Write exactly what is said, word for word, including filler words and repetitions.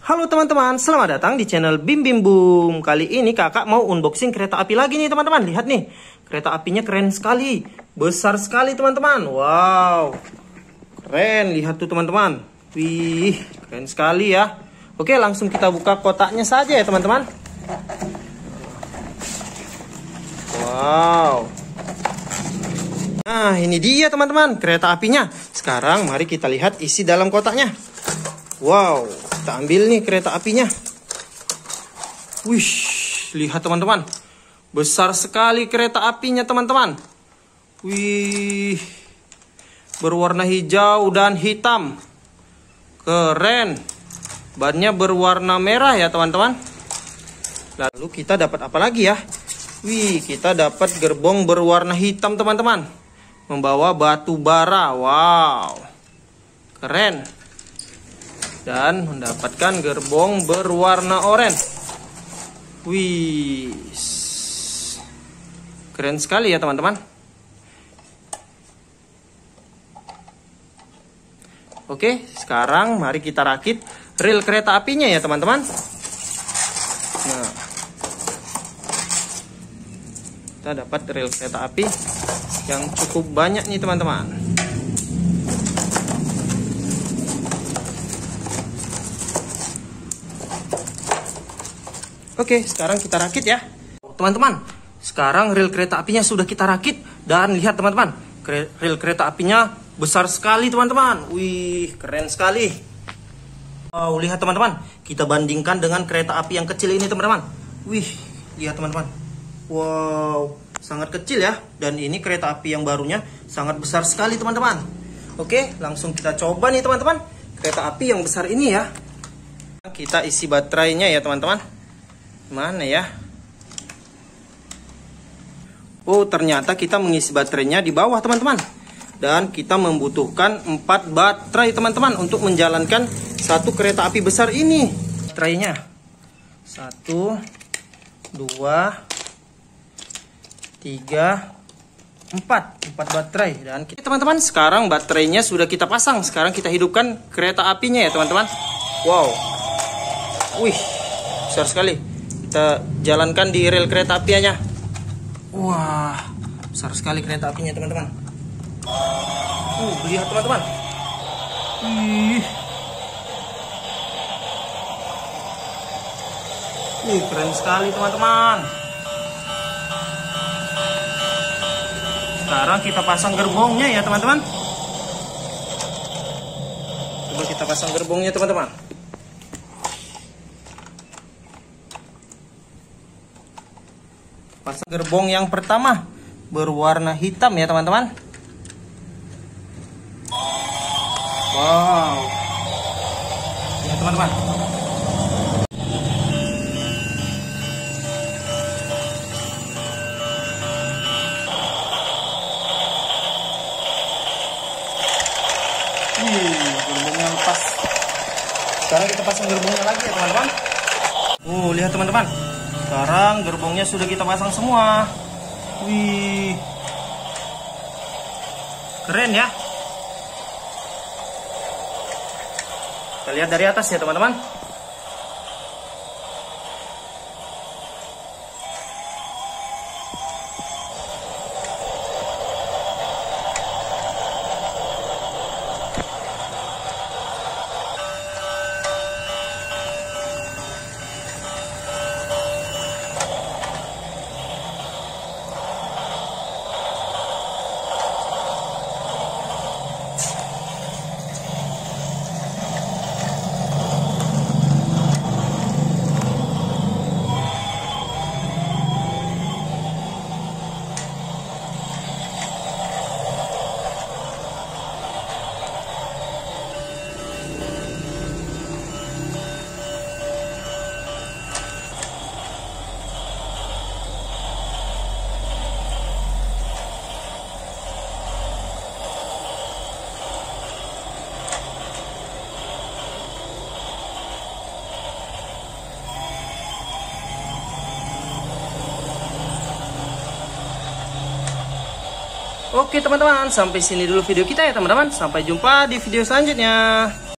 Halo teman-teman, selamat datang di channel Bim Bim Boom. Kali ini kakak mau unboxing kereta api lagi nih teman-teman. Lihat nih, kereta apinya keren sekali, besar sekali teman-teman. Wow, keren, lihat tuh teman-teman. Wih, keren sekali ya. Oke, langsung kita buka kotaknya saja ya teman-teman. Wow. Nah, ini dia teman-teman, kereta apinya. Sekarang mari kita lihat isi dalam kotaknya. Wow, kita ambil nih kereta apinya. Wih, lihat teman-teman, besar sekali kereta apinya teman-teman. Wih, berwarna hijau dan hitam. Keren. Bannya berwarna merah ya teman-teman. Lalu kita dapat apa lagi ya? Wih, kita dapat gerbong berwarna hitam teman-teman, membawa batu bara. Wow, keren. Dan mendapatkan gerbong berwarna oranye. Wih, keren sekali ya teman-teman. Oke, sekarang mari kita rakit rel kereta apinya ya teman-teman. Nah, kita dapat rel kereta api yang cukup banyak nih teman-teman. Oke, sekarang kita rakit ya teman-teman. Sekarang rel kereta apinya sudah kita rakit. Dan lihat teman-teman, rel kereta apinya besar sekali teman-teman. Wih, keren sekali. Wow, lihat teman-teman, kita bandingkan dengan kereta api yang kecil ini teman-teman. Wih, lihat teman-teman. Wow, sangat kecil ya. Dan ini kereta api yang barunya sangat besar sekali teman-teman. Oke, langsung kita coba nih teman-teman, kereta api yang besar ini ya. Kita isi baterainya ya teman-teman. Mana ya? Oh, ternyata kita mengisi baterainya di bawah teman-teman. Dan kita membutuhkan empat baterai teman-teman untuk menjalankan satu kereta api besar ini. Baterainya satu, dua, tiga, empat, empat baterai. Dan teman-teman, sekarang baterainya sudah kita pasang. Sekarang kita hidupkan kereta apinya ya teman-teman. Wow, wih, besar sekali. Kita jalankan di rel kereta apinya. Wah, besar sekali kereta apinya teman-teman. Uh, lihat teman-teman. Ih. Uh, keren sekali teman-teman. Sekarang kita pasang gerbongnya ya teman-teman. Coba kita pasang gerbongnya teman-teman. Pasang gerbong yang pertama berwarna hitam ya teman-teman. Wow, ya teman-teman. Wih, gerbongnya lepas. Sekarang kita pasang gerbongnya lagi ya teman-teman. Oh, lihat teman-teman, sekarang gerbongnya sudah kita pasang semua. Wih, keren ya. Kita lihat dari atas ya teman-teman. Oke teman-teman, sampai sini dulu video kita ya teman-teman. Sampai jumpa di video selanjutnya.